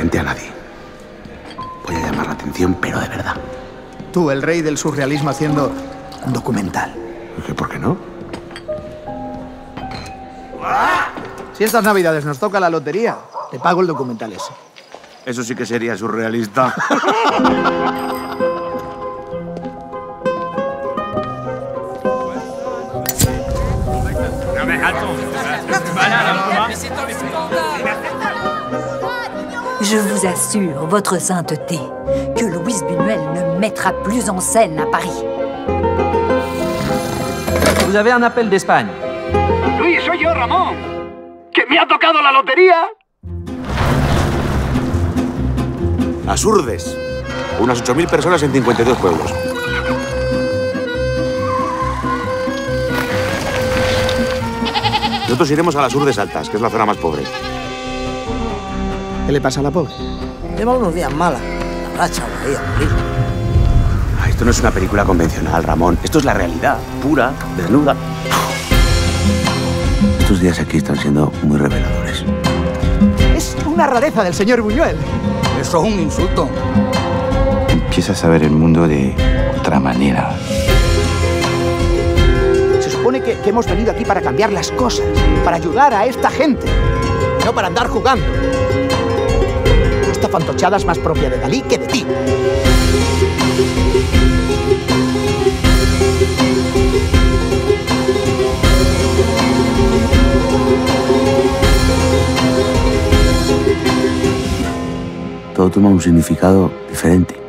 frente a nadie. Voy a llamar la atención, pero de verdad. Tú, el rey del surrealismo, haciendo un documental. ¿Por qué no? Si estas navidades nos toca la lotería, te pago el documental ese. Eso sí que sería surrealista. Je vous assure, votre sainteté, que Luis Buñuel ne mettra plus en scène à Paris. Vous avez un appel d'Espagne. Luis, soy yo, Ramón. ¿Que me ha tocado la lotería? Las Urdes. Unas 8.000 personas en 52 pueblos. Nosotros iremos a las Urdes Altas, que es la zona más pobre. ¿Qué le pasa a la pobre? Lleva unos días malas. La racha va ahí a morir. Esto no es una película convencional, Ramón. Esto es la realidad, pura, desnuda. Estos días aquí están siendo muy reveladores. Es una rareza del señor Buñuel. Eso es un insulto. Empiezas a ver el mundo de otra manera. Se supone que hemos venido aquí para cambiar las cosas, para ayudar a esta gente, no para andar jugando. Esta fantochada es más propia de Dalí que de ti. Todo toma un significado diferente.